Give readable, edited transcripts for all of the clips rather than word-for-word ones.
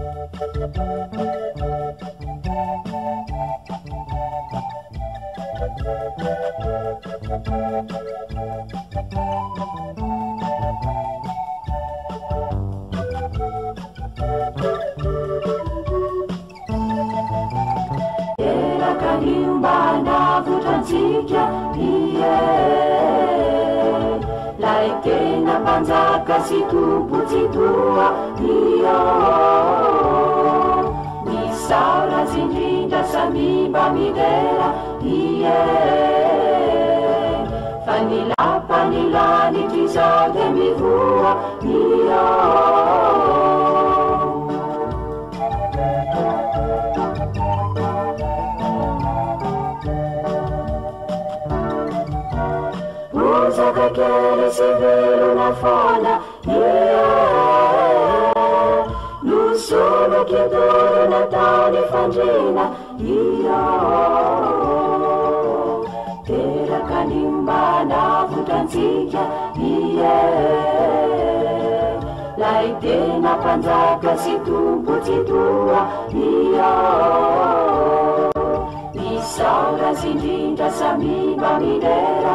Panjaka situputsitua iyo misaura zindrinda samimba midera iye fanilapanilani tizade mivua iyo Zakakele severo na fona no sono che adoro Natale fangina Tera kanimba na vutanzika Lai tena panjaka situputsitua Saura zindrinda samimba midera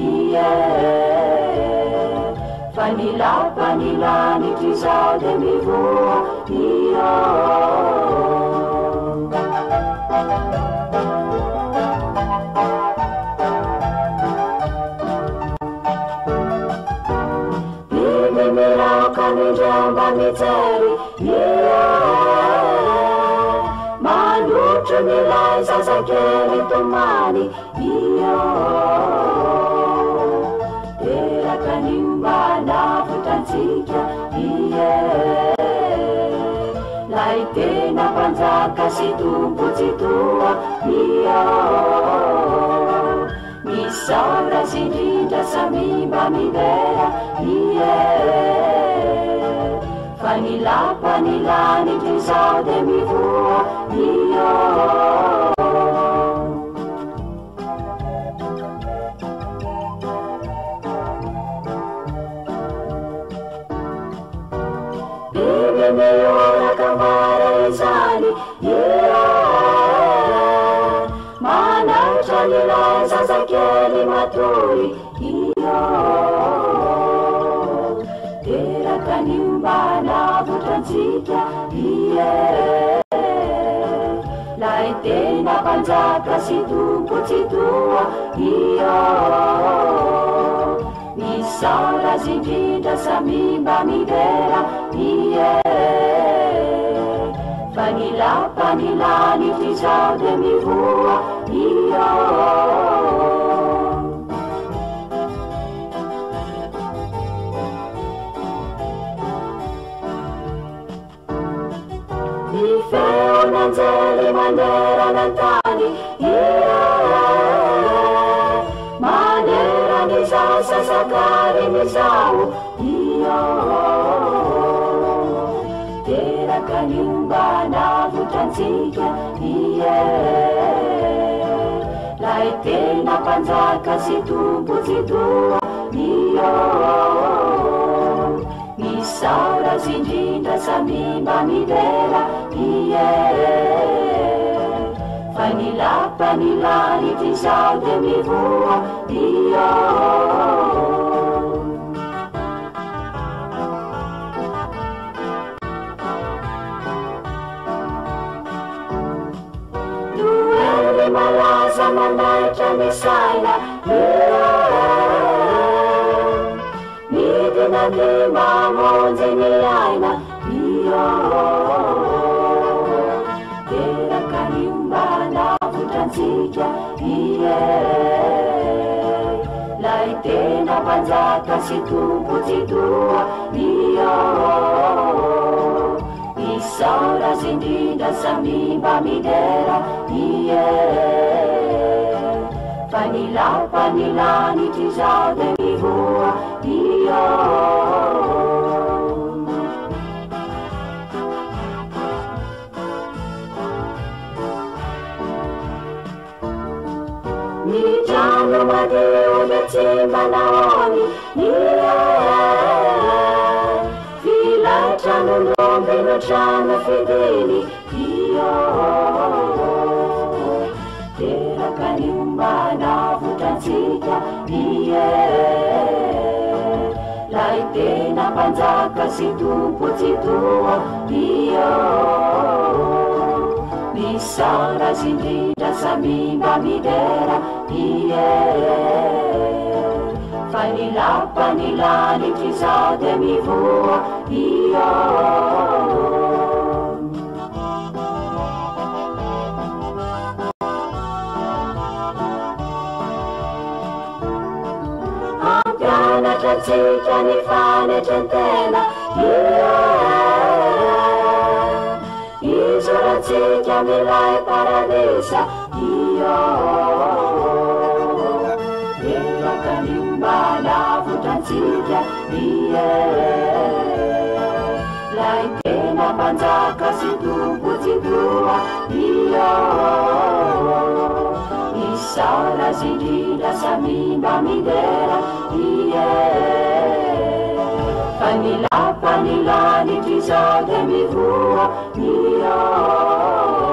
Fanilapanilani tizade mivua Mimi mirauka nijamba miteri Manucho nilai zazakeli tomani Tera kanimba na vutanzika Lai tena panjaka situputsitua Misaura zindrinda samimba midera Fanilapanilani tizade mivua Bibi meora kambara izani Manaucha nilai zazakeli maturi Tera kanimba na vutanzika Lai tena panjaka situputsitua Misaura zindrinda samimba midera Fanilapanilani tizade mivua Feo nanzeli mandera nantani Mandera ni sasa sakari ni sau Tera kanimba na vutanzika Lai tena panjaka situputsitua Misaura zindrinda samimba midera Fanilapanilani tizade mivua Duele malaza mandaita misaina Midina lima monze ni aina Tera kanimba na vutanzika Lai tena panjaka situputsitua Misaura zindrinda samimba midera Fanilapanilani tizade mivua Mijano madeo metimba naoni Filachano nolombino trano fidely io teraka niombana votantsika ie lai tena mpanjaka sy tompo tsy toa io misara sy indrindra samimba midera ie fa nilapa nilanitry zao de mivoa io ampianatra tsika ny fanetrentena ie izoratsika milay paradisa io teraka niombana votantsika ie lai tena mpanjaka sy tompo tsy toa io isara sy indrindra samimba midera ie fa nilapa nilanitry zao de mivoa io